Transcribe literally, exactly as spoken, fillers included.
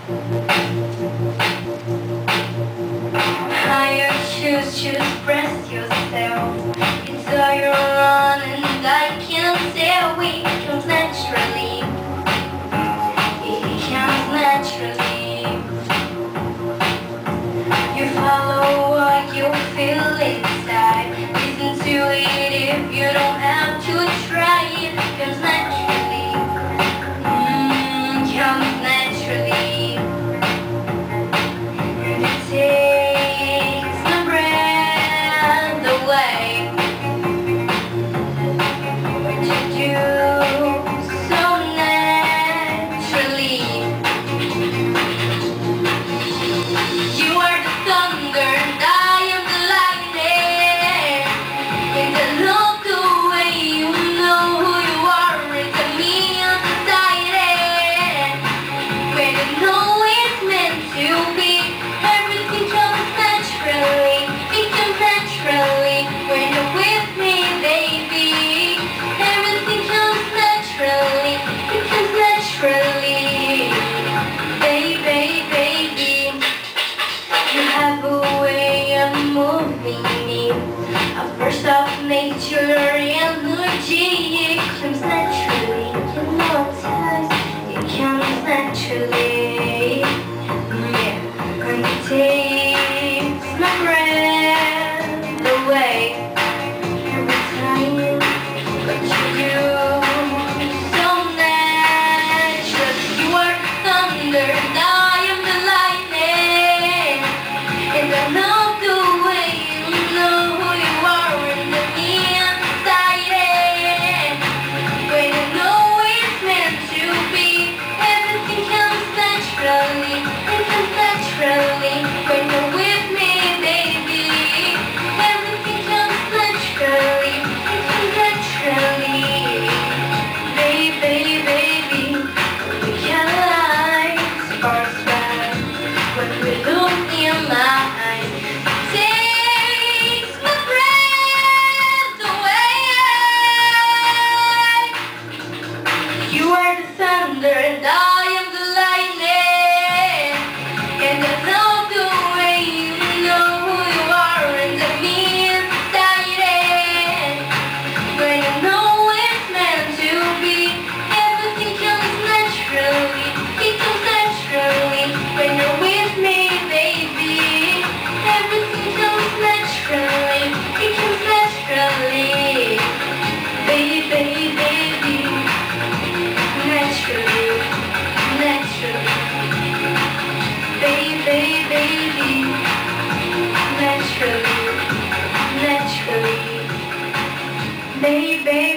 Higher choose, choose, express yourself. It's all your own and I can't tell. It comes naturally. It comes naturally. You follow what you feel inside. Listen to it if you don't have to try. It comes naturally. Mm, comes naturally. And it takes the breath away. What you do so naturally. You are the thunder and I am the lightning. And I love the way you know who you are. It's a me undecided. When you know it's meant to be, everything comes naturally. It comes naturally. When you're with me, baby, everything comes naturally. It comes naturally. Baby, baby, you have a way of moving me. A force of nature, energy. It comes naturally. You know it does. It comes naturally. Yeah. And it takes my breath away. Every time what you do so natural. You are thunder and I am the lightning. And I love the way you know who you are in the inside. When you know it's meant to be, everything comes naturally. It comes naturally. When you're with me, baby, everything comes naturally. It comes naturally. Baby, baby, we can light sparks fast when we look in my eyes. Takes my breath away. You are the thunder and I am the lightning. And I love the way you know who you are and the me inside. When you know it's meant to be, everything comes naturally. It comes naturally. When you're with me, baby, everything comes naturally. It comes naturally. Baby, baby, baby, naturally, naturally. Baby, baby, naturally, naturally. Baby,